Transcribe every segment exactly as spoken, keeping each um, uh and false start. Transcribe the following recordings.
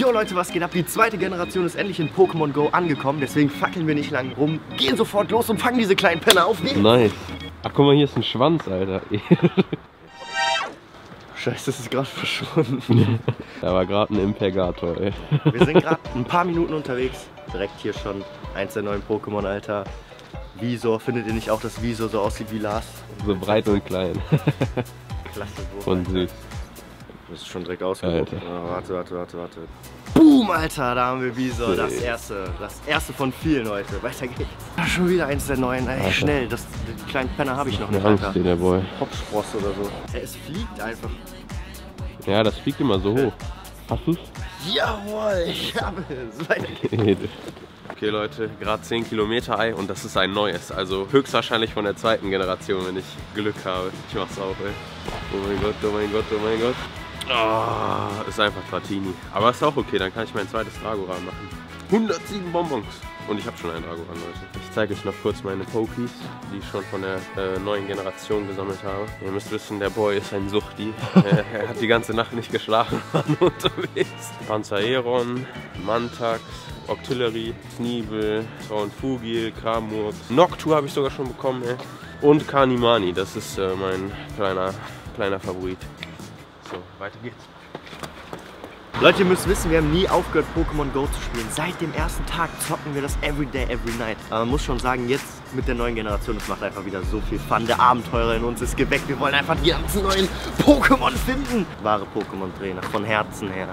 Jo Leute, was geht ab? Die zweite Generation ist endlich in Pokémon Go angekommen, deswegen fackeln wir nicht lang rum, gehen sofort los und fangen diese kleinen Penner auf. Nice. Ach guck mal, hier ist ein Schwanz, Alter. Scheiße, das ist gerade verschwunden. Da war gerade ein Impergator, ey. Wir sind gerade ein paar Minuten unterwegs. Direkt hier schon eins der neuen Pokémon, Alter. Visor, findet ihr nicht auch, dass Visor so aussieht wie Lars? So breit und klein. Klasse, wo? Und süß. Das ist schon direkt ausgehoben. Oh, warte, warte, warte, warte. Boom, Alter, da haben wir Visor. Das erste. Das erste von vielen heute. Weiter geht's. Ah, schon wieder eins der neuen. Ey, schnell. Das, die kleinen Penner habe ich noch nicht. Angst, der Boy. Hopspross oder so. Ja, es fliegt einfach. Ja, das fliegt immer so hoch. Hast du's? Jawohl, ich habe es. Weiter geht's. Okay Leute, gerade zehn Kilometer Ei und das ist ein neues, also höchstwahrscheinlich von der zweiten Generation, wenn ich Glück habe. Ich mach's auch, ey. Oh mein Gott, oh mein Gott, oh mein Gott. Oh, ist einfach Dratini. Aber ist auch okay, dann kann ich mein zweites Dragoran machen. hundertsieben Bonbons. Und ich habe schon einen Dragoran, Leute. Ich zeige euch noch kurz meine Pokies, die ich schon von der äh, neuen Generation gesammelt habe. Ihr müsst wissen, der Boy ist ein Suchti. äh, er hat die ganze Nacht nicht geschlafen, war nur unterwegs. Panzaeron, Mantax, Octillery, Sneebel, Traunfugil, Kramurks, Noctu habe ich sogar schon bekommen, ey. Und Kanimani, das ist äh, mein kleiner, kleiner Favorit. So, weiter geht's. Leute, ihr müsst wissen, wir haben nie aufgehört, Pokémon Go zu spielen. Seit dem ersten Tag zocken wir das every day, every night. Aber man muss schon sagen, jetzt mit der neuen Generation, das macht einfach wieder so viel Fun. Der Abenteurer in uns ist geweckt. Wir wollen einfach die ganzen neuen Pokémon finden. Wahre Pokémon-Trainer, von Herzen her.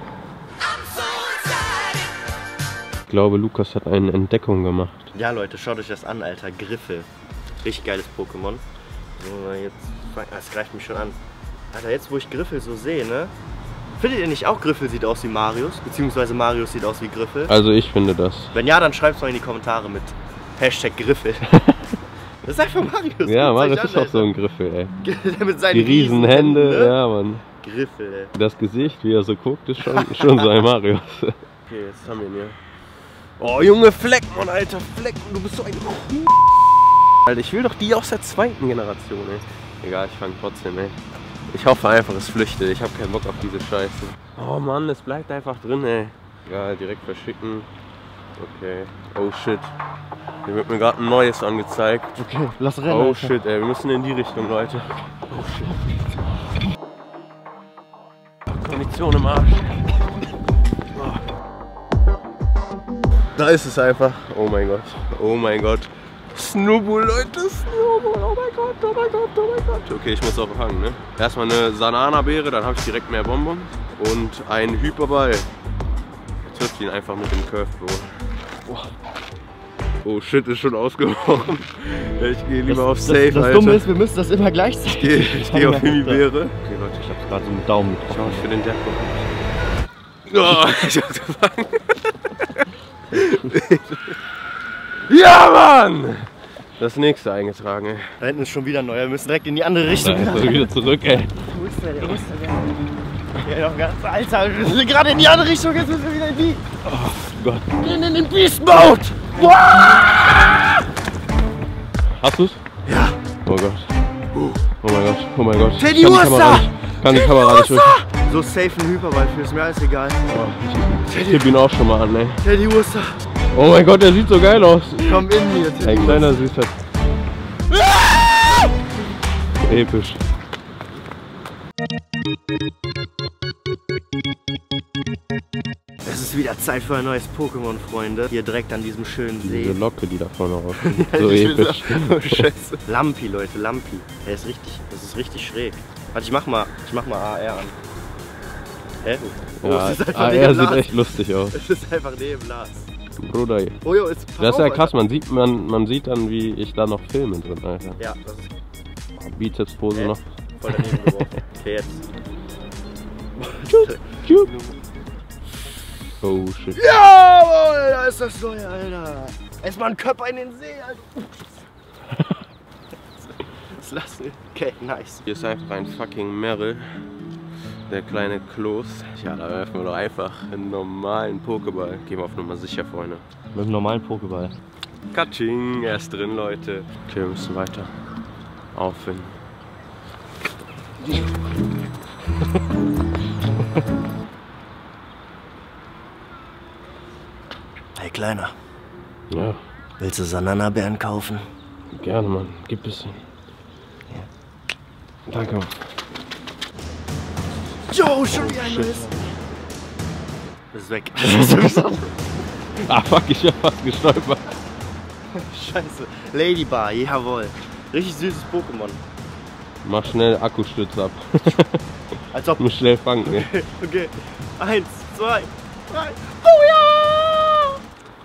Ich glaube, Lukas hat eine Entdeckung gemacht. Ja Leute, schaut euch das an, Alter. Griffel. Richtig geiles Pokémon. So, jetzt, das greift mich schon an. Alter, jetzt wo ich Griffel so sehe, ne? Findet ihr nicht auch, Griffel sieht aus wie Marius? Beziehungsweise Marius sieht aus wie Griffel? Also ich finde das. Wenn ja, dann schreibt es mal in die Kommentare mit Hashtag Griffel. Das ist einfach Marius. Ja, Marius ist auch so ein Griffel, ey. Der mit seinen die riesen Hände, ne? Ja Mann. Griffel, ey. Das Gesicht, wie er so guckt, ist schon, schon so ein Marius. Okay, jetzt haben wir ihn hier. Oh Junge, Fleckmann, Alter, Fleckmann, du bist so ein... Alter, ich will doch die aus der zweiten Generation, ey. Egal, ich fange trotzdem, ey. Ich hoffe einfach, es flüchtet. Ich habe keinen Bock auf diese Scheiße. Oh Mann, es bleibt einfach drin, ey. Egal, direkt verschicken. Okay. Oh shit. Hier wird mir gerade ein neues angezeigt. Okay, lass rennen. Oh Alter. shit, ey. Wir müssen in die Richtung, Leute. Oh shit. Kondition im Arsch. Da ist es einfach. Oh mein Gott. Oh mein Gott. Snubbull, Leute, Snubbull, oh mein Gott, oh mein Gott, oh mein Gott. Okay, ich muss auch fangen, ne? Erstmal eine Sanana-Beere, dann habe ich direkt mehr Bonbons. Und ein Hyperball. Trifft ihn einfach mit dem Curveball. Oh. Oh shit, ist schon ausgebrochen. Ich gehe lieber das, auf Safe, das, das Alter. Dumme ist, wir müssen das immer gleichzeitig. Ich gehe ich geh auf Himbeere. Okay Leute, ich hab's gerade so mit Daumen getroffen. Ich mach für den Jackpot. Oh, ich hab's gefangen. Ja, Mann! Das nächste eingetragen, ey. Da hinten ist schon wieder ein neuer. Wir müssen direkt in die andere Richtung. Da ist er wieder zurück, ey. Wo ist der? Der muss der. Ja, noch ganz. Alter, wir sind gerade in die andere Richtung. Jetzt müssen wir wieder in die. Oh Gott. Wir sind in den Beast Mode! Wow! Hast du's? Ja. Oh Gott. Oh mein Gott. Oh mein Gott. Teddy Ursa! Kann die Kamera nicht durch. So safe ein Hyperball für, ist mir alles egal. Oh, ich ich tippe ihn auch schon mal an, ey. Teddy Ursa. Oh mein Gott, der sieht so geil aus. Komm in mir, Teddy. Ein kleiner Süßer. Ah! Episch. Es ist wieder Zeit für ein neues Pokémon, Freunde. Hier direkt an diesem schönen See. Diese Locke, die da vorne rauskommt. So episch. Oh, Scheiße. Lampi, Leute, Lampi. Der ist richtig, das ist richtig schräg. Warte, ich mach mal, ich mach mal A R an. Hä? Oh, Ja, es ist einfach A neben R sieht Lars. echt lustig aus. Es ist einfach neben Lars. Bruder. Oh, jo, ist Das ist ja krass, man sieht, man, man sieht dann, wie ich da noch filme drin, Alter. Ja, das ist Bizeps-Pose Hä? noch. voll daneben geworfen. Okay, jetzt. Tschup. Oh shit. Jawohl, da ist das neue, Alter. Erstmal ein Körper in den See, Alter. Das lassen wir. Okay, nice. Hier ist einfach ein fucking Merrill. Der kleine Kloß. Ja, da werfen wir doch einfach einen normalen Pokéball. Gehen wir auf Nummer sicher, Freunde. Mit einem normalen Pokéball. Katsching, er ist drin, Leute. Okay, wir müssen weiter auffinden. Kleiner. Ja. Willst du Sanana-Beeren kaufen? Gerne, Mann. Gib es. Ja. Danke. Jo, schon wieder ein neues. Das ist weg. Ah, fuck, ich hab fast gestolpert. Scheiße. Ladybar, jawohl. Richtig süßes Pokémon. Mach schnell Akkustütze ab. Als ob. Muss schnell fangen, ne? Okay, okay. Eins, zwei, drei. Oh ja!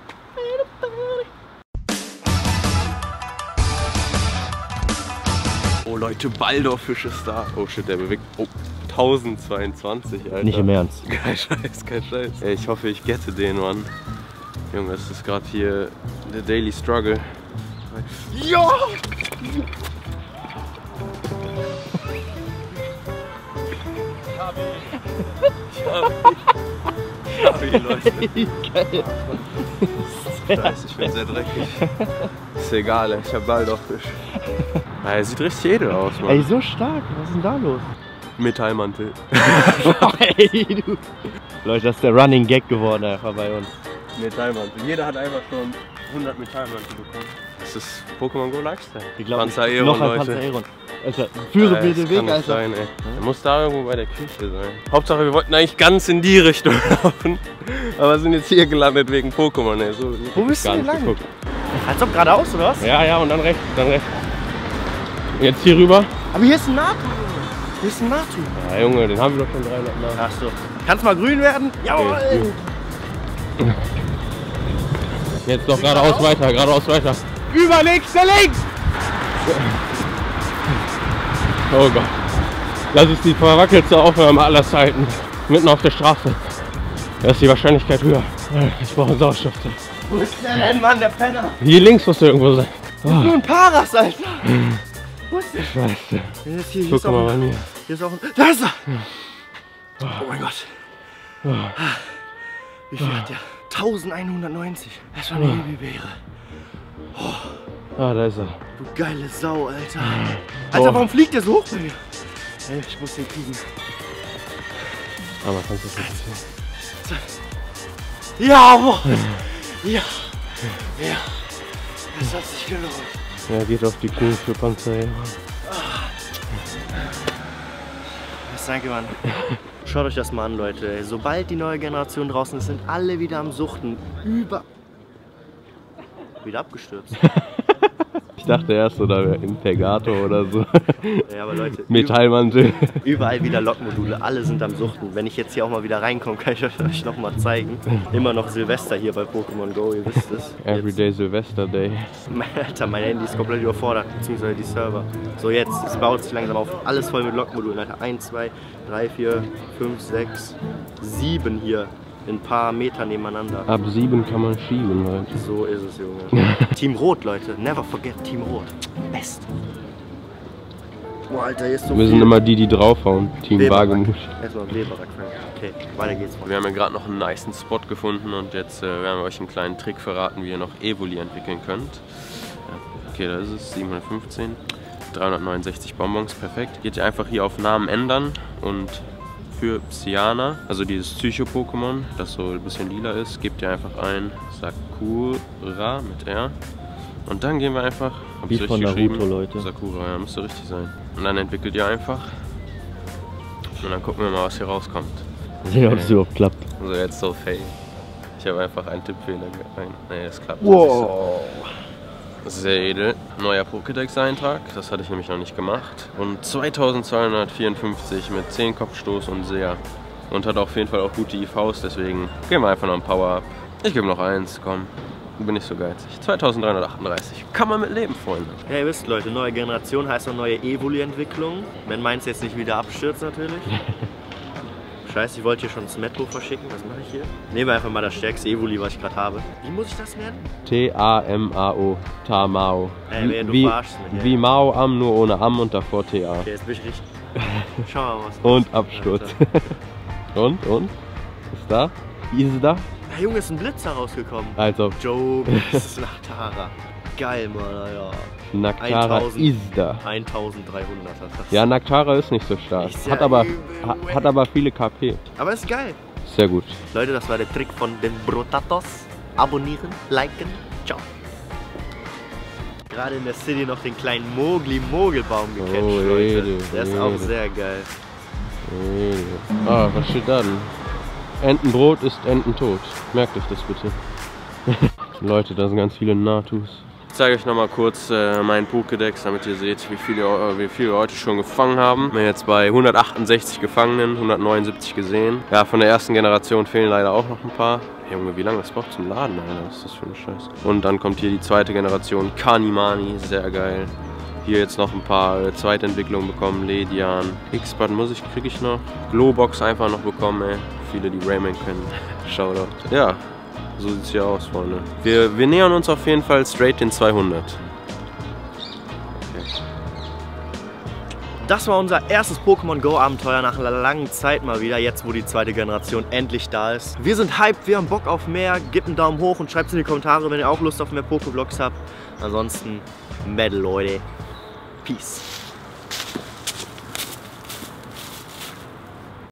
Oh Leute, Baldorfisch ist da. Oh shit, der bewegt. Oh, tausendzweiundzwanzig, Alter. Nicht im Ernst. Kein Scheiß, kein Scheiß. Ey, ich hoffe, ich gette den, Mann. Junge, es ist gerade hier der Daily Struggle. Ja! Ich hab ihn. Ich hab ihn, Leute. Geil. Scheiße, ich bin sehr dreckig. Ist egal, ich hab Baldorfisch. Ja, er sieht richtig edel aus, Mann. Ey, so stark. Was ist denn da los? Metallmantel. Ey, du. Leute, das ist der Running Gag geworden einfach bei uns. Metallmantel. Jeder hat einfach schon hundert Metallmantel bekommen. Das ist Pokémon Go Lifestyle. Ich glaube, Panzer-Aeron, noch ein Leute. Panzer-Aeron. Alter, führe Ja, bitte das Weg, kann nicht Alter. sein, ey. Er muss da irgendwo bei der Küche sein. Hauptsache, wir wollten eigentlich ganz in die Richtung laufen. Aber sind jetzt hier gelandet wegen Pokémon, ey. So, Wo bist du gar denn nicht lang? geguckt. Als ob geradeaus, oder was? Ja, ja, und dann rechts, dann rechts. Jetzt hier rüber. Aber hier ist ein Natu, Junge. Hier ist ein Natu. Ja, Junge, den haben wir doch schon dreihundert Mal. Ach so. Kannst mal grün werden? Jawohl! Okay. Jetzt doch geradeaus weiter, geradeaus weiter. Über links, der links! Oh Gott. Das ist die verwackelste Aufnahme aller Zeiten. Mitten auf der Straße. Da ist die Wahrscheinlichkeit höher. Ich brauche einen Sauerstoff. Wo ist der denn, Mann, der Penner? Hier links muss der irgendwo sein. Oh. Nur ein Paras, Alter! Wo ist der? Scheiße. Hier ist, hier, hier Guck ist auch mal bei ein, mir. hier ist auch ein... Da ist er! Oh mein Gott. Wie viel hat der? elfhundertneunzig. Das war eine Himbeere. Ah, da ist er. Du geile Sau, Alter. Alter, warum fliegt der so hoch bei mir? Ey, ich muss den kriegen. Aber kannst du das nicht sehen? Ja, boah. Ja. Ja. Das hat sich gelohnt. Ja, geht auf die Kuh für Panzer-Aeron. Was danke, Mann. Schaut euch das mal an, Leute. Sobald die neue Generation draußen ist, sind alle wieder am Suchten. Über... Wieder abgestürzt. Ich dachte erst so, da wäre Impegator oder so. Ja, aber Leute, Metallmantel. überall wieder Lokmodule, alle sind am Suchten. Wenn ich jetzt hier auch mal wieder reinkomme, kann ich euch noch mal zeigen. Immer noch Silvester hier bei Pokémon Go, ihr wisst es. Everyday Silvester Day. Alter, mein Handy ist komplett überfordert, beziehungsweise die Server. So jetzt, es baut sich langsam auf. Alles voll mit Lokmodulen, Alter. eins, zwei, drei, vier, fünf, sechs, sieben hier. In ein paar Meter nebeneinander. Ab sieben kann man schieben, Leute. So ist es, Junge. Team Rot, Leute. Never forget Team Rot. Best. Boah, Alter, hier ist so Wir sind viel. immer die, die draufhauen. Team Wagemut. Erstmal Weberak. Okay, weiter geht's. Wir haben ja gerade noch einen nicen Spot gefunden und jetzt äh, werden wir euch einen kleinen Trick verraten, wie ihr noch Evoli entwickeln könnt. Ja, okay, da ist es. siebenhundertfünfzehn. dreihundertneunundsechzig Bonbons, perfekt. Geht ihr einfach hier auf Namen ändern und für Psyana, also dieses Psycho-Pokémon, das so ein bisschen lila ist, gebt ihr einfach ein Sakura mit R. Und dann gehen wir einfach, hab Wie ich von richtig Naruto, geschrieben? Leute. Sakura, ja, müsste richtig sein. Und dann entwickelt ihr einfach. Und dann gucken wir mal, was hier rauskommt. Sehen wir, ob es überhaupt klappt. Also jetzt so fail. Ich habe einfach einen Tippfehler rein. Nee, das klappt. Wow. Sehr edel. Neuer Pokédex-Eintrag, das hatte ich nämlich noch nicht gemacht. Und zweitausendzweihundertvierundfünfzig mit zehn Kopfstoß und sehr. Und hat auf jeden Fall auch gute I Vs, deswegen geben wir einfach noch ein Power-Up. Ich gebe noch eins, komm. Bin nicht so geizig. zweitausenddreihundertachtunddreißig. Kann man mit leben, Freunde. Ja, ihr wisst, Leute, neue Generation heißt auch neue Evoli-Entwicklung. Wenn meins jetzt nicht wieder abstürzt, natürlich. Scheiße, ich wollte hier schon das Metro verschicken. Was mache ich hier? Nehmen wir einfach mal das stärkste Evoli, was ich gerade habe. Wie muss ich das nennen? T A M A O. Tamao. Ey, wer, du Wie, verarschst mich, ey. wie Mao Am, nur ohne Am und davor T A. Okay, jetzt bin ich richtig. Schau mal, was. Und Absturz. und, und? Ist da? Ist da? Ja, Junge, ist ein Blitzer rausgekommen. Also, Joe bis nach Tara. Geil, Mann, ja. Naktara ist da. eintausenddreihundert hat das. Ja, Naktara ist nicht so stark. Ist ja Hat aber, übel, ha, hat aber viele K P. Aber ist geil. Sehr gut. Leute, das war der Trick von den Brotatos. abonnieren, liken. Ciao. Gerade in der City noch den kleinen Mogli-Mogelbaum gecatcht, Oh, Leute. Ede, Der ist Ede. auch sehr geil. Ah, was steht da denn? Entenbrot ist Ententod. Merkt euch das bitte. Leute, da sind ganz viele Natus. Ich zeige euch nochmal kurz äh, meinen Pokédex, damit ihr seht, wie viele, äh, wie viele wir heute schon gefangen haben. Ich bin jetzt bei hundertachtundsechzig Gefangenen, hundertneunundsiebzig gesehen. Ja, von der ersten Generation fehlen leider auch noch ein paar. Junge, wie lange das braucht zum Laden, Alter? Was ist das für ein Scheiß? Und dann kommt hier die zweite Generation, Kanimani, sehr geil. Hier jetzt noch ein paar äh, Zweitentwicklungen bekommen, Ledian. X-Bud muss ich, kriege ich noch. Glowbox einfach noch bekommen, ey. Viele, die Rayman kennen. Shoutout. Ja, so sieht es hier aus, Freunde. Wir, wir nähern uns auf jeden Fall straight den zweihundert. Okay. Das war unser erstes Pokémon Go Abenteuer nach einer langen Zeit mal wieder, jetzt wo die zweite Generation endlich da ist. Wir sind hyped, wir haben Bock auf mehr, gebt einen Daumen hoch und schreibt es in die Kommentare, wenn ihr auch Lust auf mehr Pokévlogs habt. Ansonsten, Metal, Leute. Peace.